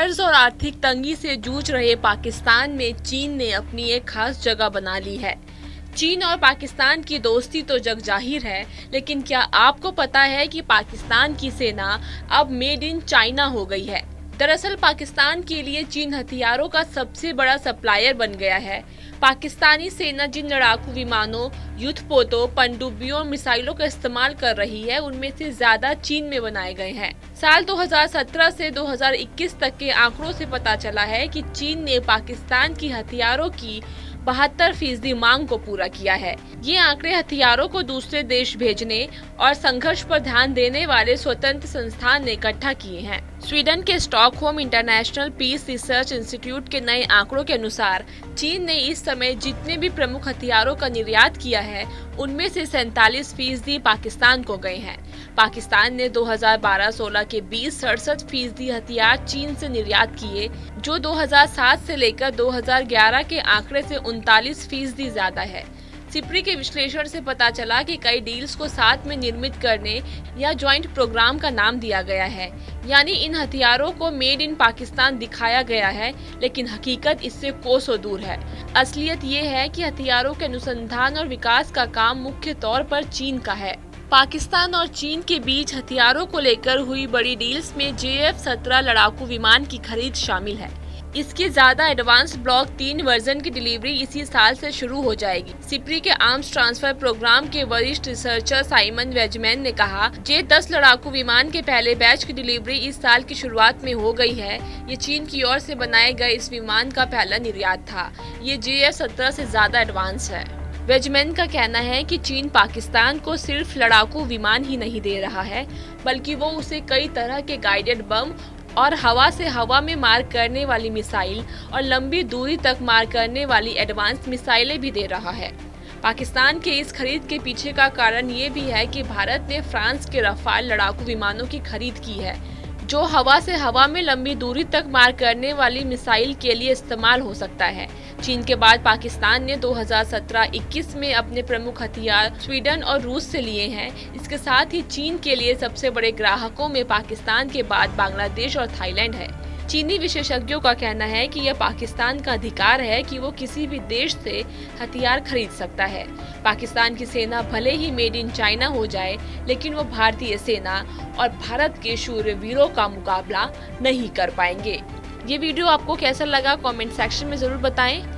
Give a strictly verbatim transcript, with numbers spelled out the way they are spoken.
कर्ज और आर्थिक तंगी से जूझ रहे पाकिस्तान में चीन ने अपनी एक खास जगह बना ली है। चीन और पाकिस्तान की दोस्ती तो जग जाहिर है, लेकिन क्या आपको पता है कि पाकिस्तान की सेना अब मेड इन चाइना हो गई है। दरअसल पाकिस्तान के लिए चीन हथियारों का सबसे बड़ा सप्लायर बन गया है। पाकिस्तानी सेना जिन लड़ाकू विमानों, युद्धपोतों, पनडुब्बियों और मिसाइलों का इस्तेमाल कर रही है, उनमें से ज्यादा चीन में बनाए गए हैं। साल दो हज़ार सत्रह से दो हज़ार इक्कीस तक के आंकड़ों से पता चला है कि चीन ने पाकिस्तान की हथियारों की बहत्तर फीसदी मांग को पूरा किया है। ये आंकड़े हथियारों को दूसरे देश भेजने और संघर्ष पर ध्यान देने वाले स्वतंत्र संस्थान ने इकट्ठा किए हैं। स्वीडन के Stockholm International Peace Research Institute के नए आंकड़ों के अनुसार चीन ने इस समय जितने भी प्रमुख हथियारों का निर्यात किया है, उनमें से सैंतालीस फीसदी पाकिस्तान को गए हैं। पाकिस्तान ने दो हज़ार बारह सोलह के बीस सड़सठ फीसदी हथियार चीन से निर्यात किए, जो दो हज़ार सात से लेकर दो हज़ार ग्यारह के आंकड़े से उनतालीस फीसदी ज्यादा है। सिप्री के विश्लेषण से पता चला कि कई डील्स को साथ में निर्मित करने या ज्वाइंट प्रोग्राम का नाम दिया गया है, यानी इन हथियारों को मेड इन पाकिस्तान दिखाया गया है, लेकिन हकीकत इससे कोसों दूर है। असलियत ये है कि हथियारों के अनुसंधान और विकास का काम मुख्य तौर पर चीन का है। पाकिस्तान और चीन के बीच हथियारों को लेकर हुई बड़ी डील्स में जे एफ सत्रह लड़ाकू विमान की खरीद शामिल है। इसके ज्यादा एडवांस ब्लॉक तीन वर्जन की डिलीवरी इसी साल से शुरू हो जाएगी। सिप्री के आर्म्स ट्रांसफर प्रोग्राम के वरिष्ठ रिसर्चर साइमन वेजमैन ने कहा, जे दस लड़ाकू विमान के पहले बैच की डिलीवरी इस साल की शुरुआत में हो गई है। ये चीन की ओर से बनाए गए इस विमान का पहला निर्यात था। ये जे एफ सत्रह से ज्यादा एडवांस है। वेजमैन का कहना है कि चीन पाकिस्तान को सिर्फ लड़ाकू विमान ही नहीं दे रहा है, बल्कि वो उसे कई तरह के गाइडेड बम और हवा से हवा में मार करने वाली मिसाइल और लंबी दूरी तक मार करने वाली एडवांस मिसाइलें भी दे रहा है। पाकिस्तान के इस खरीद के पीछे का कारण ये भी है कि भारत ने फ्रांस के रफाल लड़ाकू विमानों की खरीद की है, जो हवा से हवा में लंबी दूरी तक मार करने वाली मिसाइल के लिए इस्तेमाल हो सकता है। चीन के बाद पाकिस्तान ने दो हज़ार सत्रह इक्कीस में अपने प्रमुख हथियार स्वीडन और रूस से लिए हैं। इसके साथ ही चीन के लिए सबसे बड़े ग्राहकों में पाकिस्तान के बाद बांग्लादेश और थाईलैंड है। चीनी विशेषज्ञों का कहना है कि यह पाकिस्तान का अधिकार है कि वो किसी भी देश से हथियार खरीद सकता है। पाकिस्तान की सेना भले ही मेड इन चाइना हो जाए, लेकिन वो भारतीय सेना और भारत के शूरवीरों का मुकाबला नहीं कर पाएंगे। ये वीडियो आपको कैसा लगा, कमेंट सेक्शन में जरूर बताएं।